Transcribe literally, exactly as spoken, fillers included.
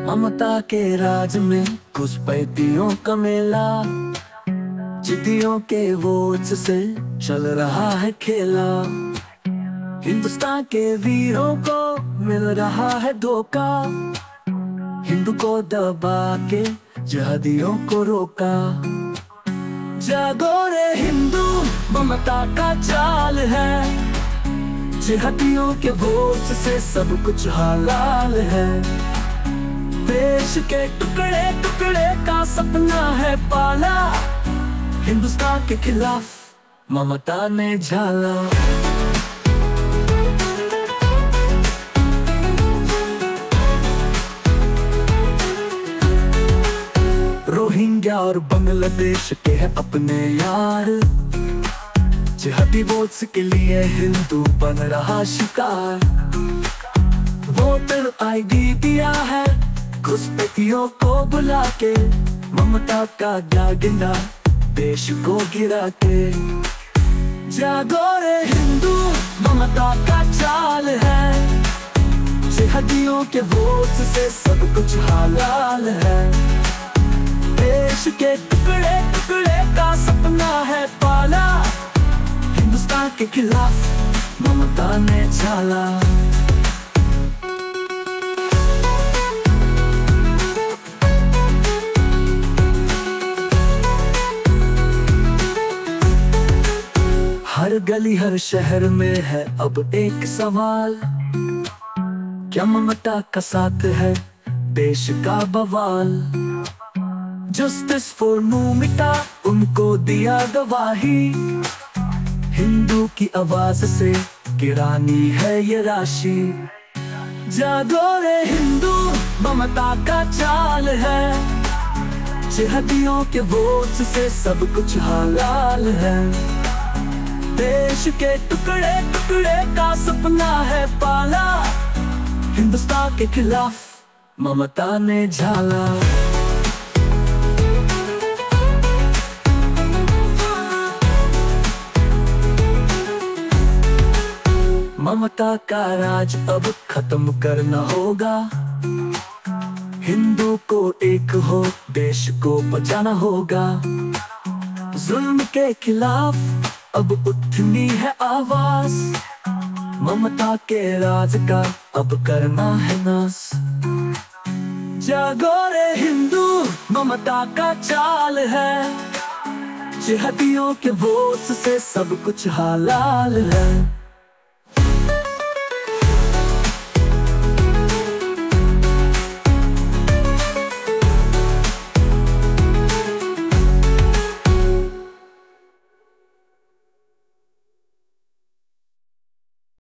ममता के राज में घुसपैठियों का मेला, चिट्ठियों के वोट से चल रहा है खेला। हिंदुस्तान के वीरों को मिल रहा है धोखा, हिंदू को दबा के जिहादियों को रोका। जागो रे हिंदू, ममता का चाल है, जिहादियों के वोट से सब कुछ हलाल है। देश के टुकड़े टुकड़े का सपना है पाला, हिंदुस्तान के खिलाफ ममता ने झाला। रोहिंग्या और बांग्लादेश के है अपने यार, जिहादी वोट्स के लिए हिंदू बन रहा शिकार। वोटर आईडी दिया है घुसपैठियों को बुला के, ममता का डागिंडा देश को गिरा के। जागो रे हिंदू, ममता का चाल है, जिहादियों के वोट से सब कुछ हलाल है। देश के टुकड़े टुकड़े का सपना है पाला, हिंदुस्तान के खिलाफ ममता ने झाला। हर गली हर शहर में है अब एक सवाल, क्या ममता का साथ है देश का बवाल। जस्टिस फॉर ममता उनको दिया गवाही, हिंदू की आवाज से गिरानी है ये राशि। जागो रे हिंदू, ममता का चाल है, जिहादियों के वोट से सब कुछ हलाल है। देश के टुकड़े टुकड़े का सपना है पाला, हिंदुस्तान के खिलाफ ममता ने झाला। ममता का राज अब खत्म करना होगा, हिंदू को एक हो देश को बचाना होगा। जुल्म के खिलाफ अब उठनी है आवाज, ममता के राज का अब करना है नाश। जागो रे हिंदू, ममता का चाल है, जिहादियों के वोट से सब कुछ हलाल है।